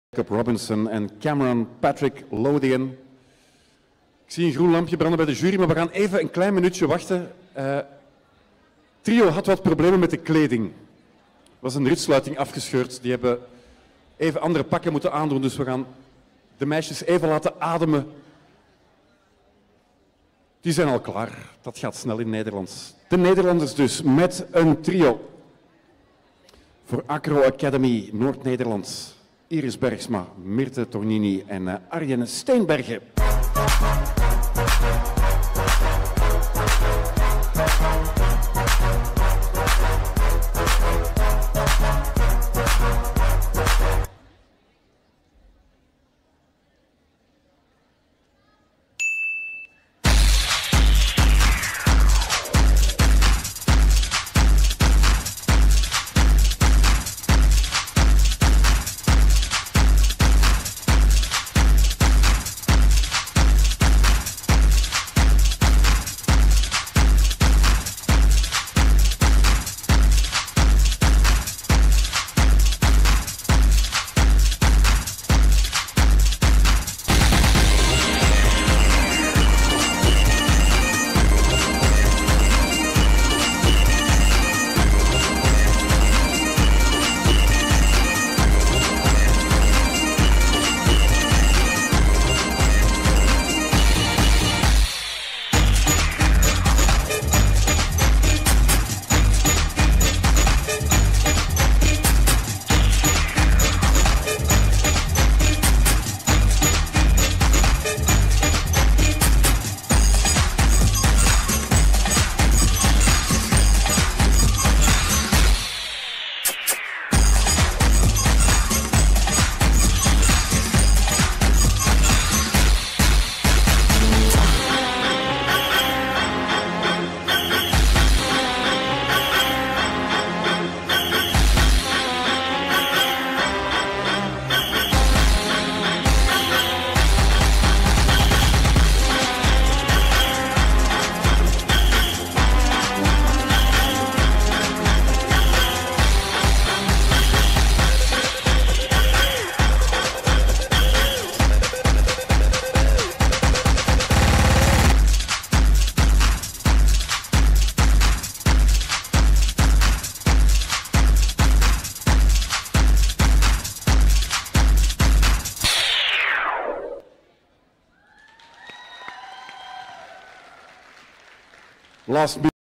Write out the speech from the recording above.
Jacob Robinson en Cameron Patrick Lothian. Ik zie een groen lampje branden bij de jury, maar we gaan even een klein minuutje wachten. Trio had wat problemen met de kleding. Er was een ritsluiting afgescheurd. Die hebben even andere pakken moeten aandoen, dus we gaan de meisjes even laten ademen. Die zijn al klaar. Dat gaat snel in Nederlands. De Nederlanders dus met een trio. Voor Acro Academy Noord-Nederland. Iris Bergsma, Mirte Tornini en Arjen Steenbergen. Last